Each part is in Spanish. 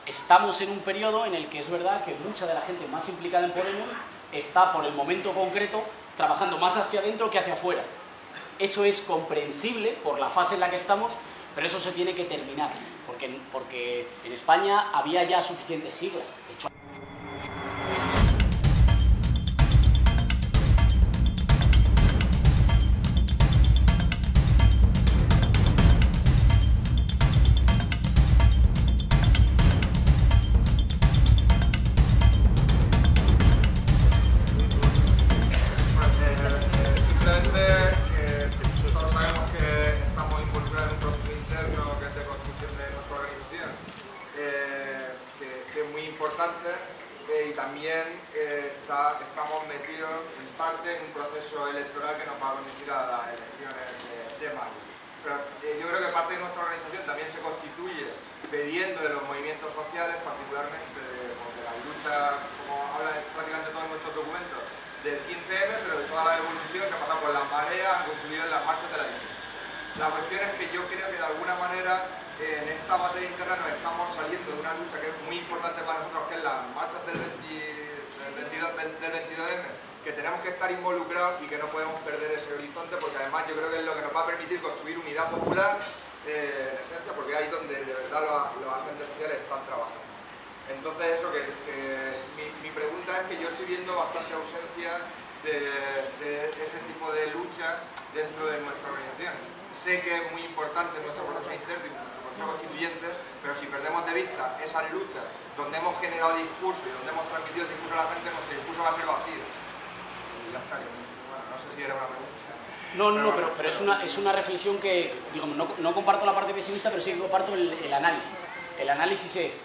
estamos en un periodo en el que es verdad que mucha de la gente más implicada en Podemos está, por el momento concreto, trabajando más hacia adentro que hacia afuera. Eso es comprensible por la fase en la que estamos, pero eso se tiene que terminar, porque en España había ya suficientes siglas. De hecho, y también estamos metidos en parte en un proceso electoral que nos va a conducir a las elecciones de mayo. Pero yo creo que parte de nuestra organización también se constituye bebiendo de los movimientos sociales, particularmente de la lucha, como hablan prácticamente todos nuestros documentos, del 15M, pero de toda la evolución que ha pasado por las mareas, concluido en las marchas de la izquierda. La cuestión es que yo creo que de alguna manera en esta materia interna nos estamos saliendo de una lucha que es muy importante para nosotros, que es las marchas del 22M, que tenemos que estar involucrados y que no podemos perder ese horizonte, porque además yo creo que es lo que nos va a permitir construir unidad popular, en esencia, porque ahí donde de verdad los agentes sociales están trabajando. Entonces eso, mi pregunta es que yo estoy viendo bastante ausencia de ese tipo de lucha dentro de nuestra organización. Sé que es muy importante nuestro proceso interno y nuestro proceso constituyente, pero si perdemos de vista esas luchas donde hemos generado discurso y donde hemos transmitido el discurso a la gente, nuestro discurso va a ser vacío. Y ya está, bueno, no sé si era una pregunta. Pero es una reflexión que, digamos, no comparto la parte pesimista, pero sí que comparto el análisis. El análisis es,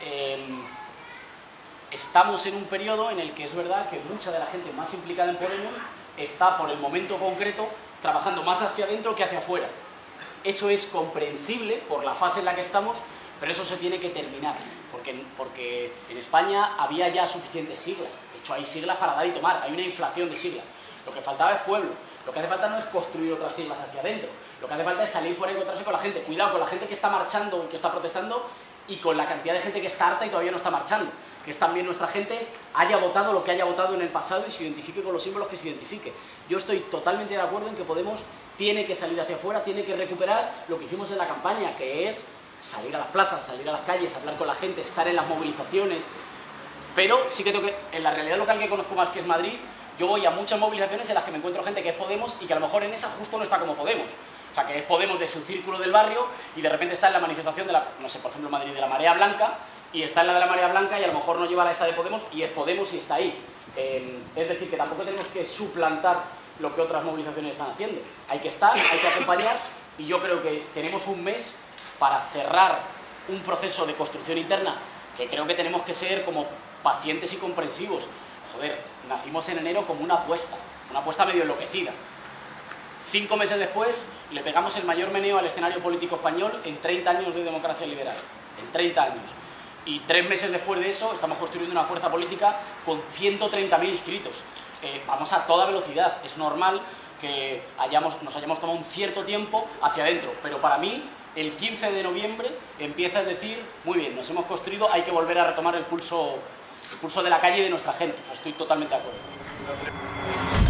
estamos en un periodo en el que es verdad que mucha de la gente más implicada en Podemos está, por el momento concreto, trabajando más hacia adentro que hacia afuera. Eso es comprensible por la fase en la que estamos, pero eso se tiene que terminar, porque en España había ya suficientes siglas. De hecho, hay siglas para dar y tomar, hay una inflación de siglas. Lo que faltaba es pueblo. Lo que hace falta no es construir otras siglas hacia adentro. Lo que hace falta es salir fuera y encontrarse con la gente. Cuidado con la gente que está marchando y que está protestando, y con la cantidad de gente que está harta y todavía no está marchando. Que es también nuestra gente haya votado lo que haya votado en el pasado y se identifique con los símbolos que se identifique. Yo estoy totalmente de acuerdo en que Podemos tiene que salir hacia afuera, tiene que recuperar lo que hicimos en la campaña, que es salir a las plazas, salir a las calles, hablar con la gente, estar en las movilizaciones. Pero sí que tengo que, en la realidad local que conozco más, que es Madrid, yo voy a muchas movilizaciones en las que me encuentro gente que es Podemos y que a lo mejor en esa justo no está como Podemos. O sea, que es Podemos de su círculo del barrio y de repente está en la manifestación de la, no sé, por ejemplo en Madrid, de la Marea Blanca, y está en la de la Marea Blanca y a lo mejor no lleva la esta de Podemos y es Podemos y está ahí. Es decir, que tampoco tenemos que suplantar lo que otras movilizaciones están haciendo. Hay que estar, hay que acompañar, y yo creo que tenemos un mes para cerrar un proceso de construcción interna que creo que tenemos que ser como pacientes y comprensivos. Joder, nacimos en enero como una apuesta medio enloquecida. 5 meses después le pegamos el mayor meneo al escenario político español en 30 años de democracia liberal. En 30 años. Y 3 meses después de eso estamos construyendo una fuerza política con 130.000 inscritos. Vamos a toda velocidad. Es normal que nos hayamos tomado un cierto tiempo hacia adentro. Pero para mí, el 15 de noviembre empieza a decir, muy bien, nos hemos construido, hay que volver a retomar el pulso de la calle y de nuestra gente. O sea, estoy totalmente de acuerdo.